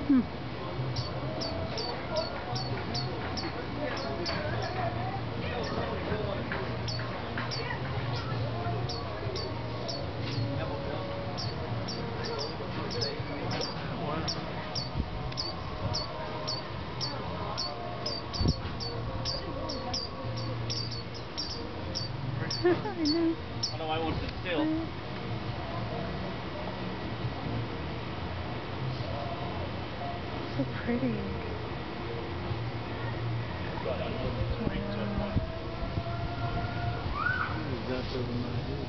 Hmm. I know. I know I want to still. So pretty. That's